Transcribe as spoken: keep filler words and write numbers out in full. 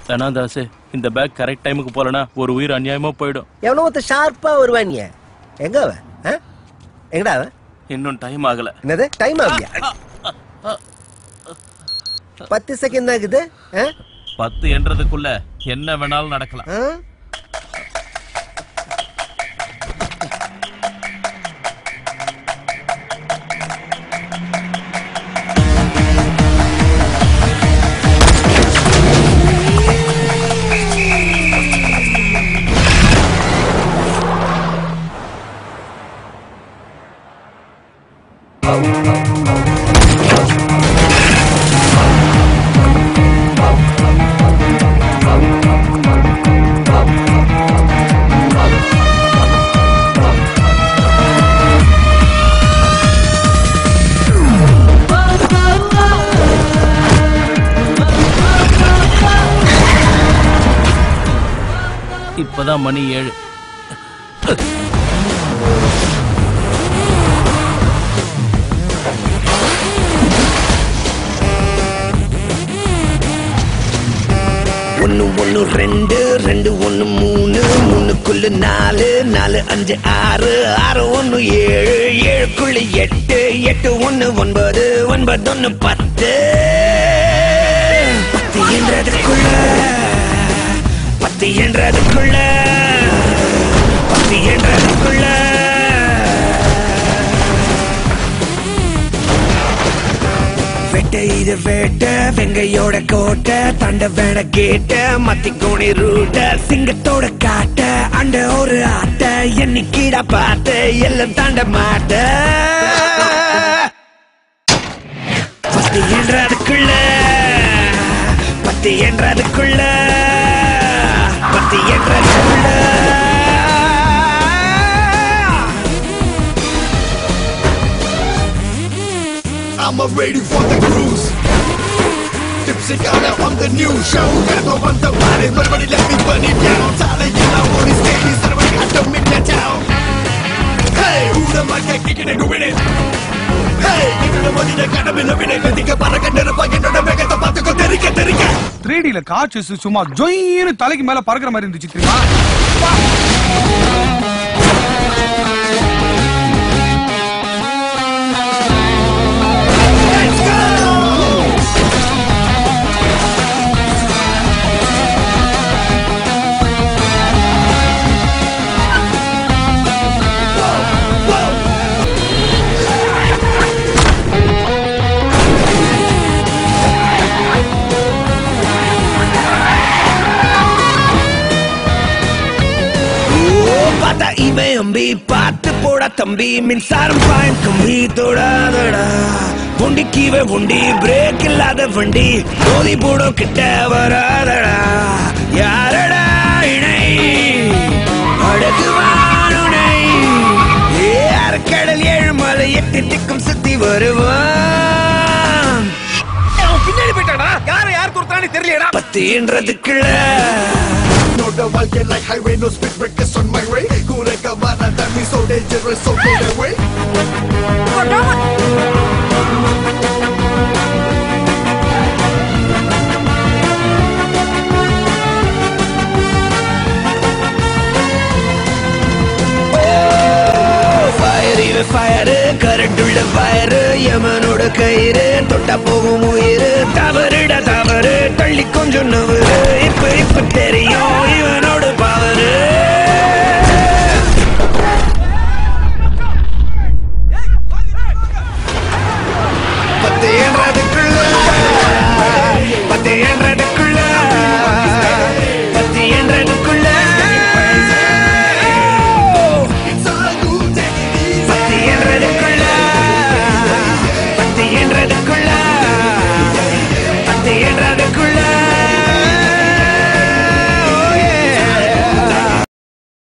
தாசே, இந்த back correct டைமுக்கு போலனா ஒரு உயிர் அநியாயமா போயிடும். எவ்வளவு ஒருத்த ஷார்ப்பா வருவானிய எங்க அவ எங்கடா அவ? இன்னும் டைம் ஆகல. என்னது டைம் ஆகலையா? பத்து செகண்ட் தான் இருக்குது. பத்து என்றதுக்குள்ள என்ன வேணாலும் நடக்கலாம். இப்பதான் மணி ஏழு. ஒன்னு ஒன்னு ரெண்டு ரெண்டு ஒன்னு மூணு மூணுக்குள்ள நாலு நாலு அஞ்சு ஆறு ஆறு ஒன்னு ஏழு ஏழுக்குள்ள எட்டு எட்டு ஒன்னு ஒன்பது ஒன்பது ஒன்னு பத்து பத்து என்றதுக்குள்ள பத்து என்றதுக்குள்ள பத்து என்றதுக்குள்ள வெட்ட இது வேட்ட வெங்கையோட கோட்டை தண்ட வேட கேட்ட மத்தி கோணி ரூட்ட சிங்கத்தோட காட்ட அண்ட ஒரு ஆட்ட என்னைக்கீடா பார்த்த எல்லாம் தாண்ட மாட்ட பத்து என்றதுக்குள்ள பத்து என்றதுக்குள்ள பத்து என்றதுக்குள்ள I'm ready for the cruise. Tipsy got up on the new show. Got up on the party, everybody let me burn it down. Tala yella on his baby, everybody got to meet that town. Hey, who the mic kicking and doing it? Hey, give me the money, the got up in the minute. I think about a gun, I get the mega, the part to go terika terika. three D la காட்சி சும்மா ஜொயின்னு தலைக்கு மேல பறக்குற மாதிரி இருந்துச்சு தெரியுமா? இவன் அம்பி பார்த்து போடா தம்பி மின்சாரம் பாயும் கம்பி தொடாதடா உண்டி கீவ உண்டி பிரேக் இல்லாத வண்டி மோதி போடோ கிட்ட வராதடா யாரடா இணை அடகுவானுனை ஏ அரக்கடல் ஏழுமலை எட்டு திக்கும் சுத்தி வருவான் பின்னாடி போயிட்டாடா யார யார் துரத்தானே தெரியலடா பத்து என்றதுக்குள்ள No the walk like highway, no speed breakers on my way. Kureka vara, that means so dangerous, so go away.